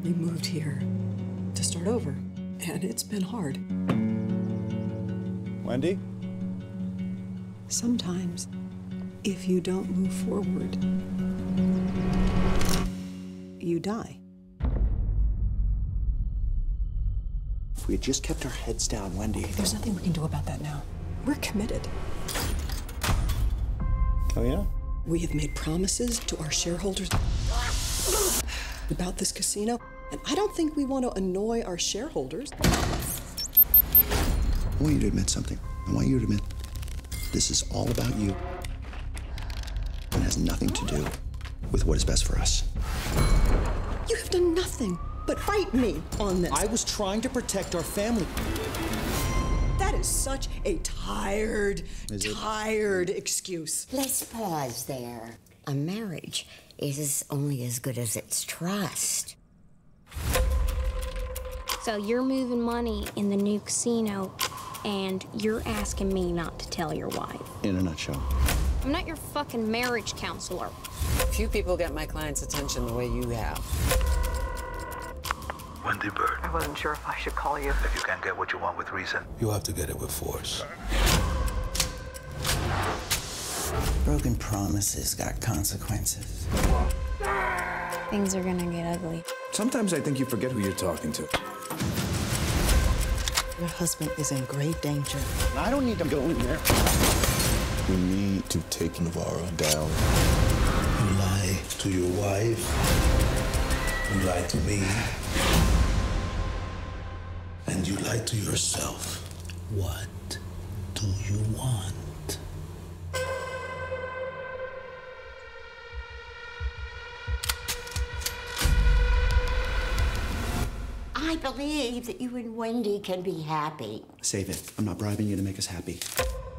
We moved here to start over, and it's been hard. Wendy? Sometimes, if you don't move forward, you die. If we had just kept our heads down, Wendy. There's nothing we can do about that now. We're committed. Oh, yeah? We have made promises to our shareholders about this casino, and I don't think we want to annoy our shareholders. I want you to admit something. I want you to admit this is all about you and has nothing to do with what is best for us. You have done nothing but fight me on this. I was trying to protect our family. That is such a tired excuse. Let's pause there. A marriage is only as good as its trust. So you're moving money in the new casino, and you're asking me not to tell your wife. In a nutshell. I'm not your fucking marriage counselor. Few people get my client's attention the way you have. Wendy Bird. I wasn't sure if I should call you. If you can't get what you want with reason, you have to get it with force. Broken promises got consequences. Things are gonna get ugly. Sometimes I think you forget who you're talking to. Your husband is in great danger. I don't need to go in there. We need to take Navarro down. You lie to your wife. You lie to me. And you lie to yourself. What do you want? I believe that you and Wendy can be happy. Save it. I'm not bribing you to make us happy.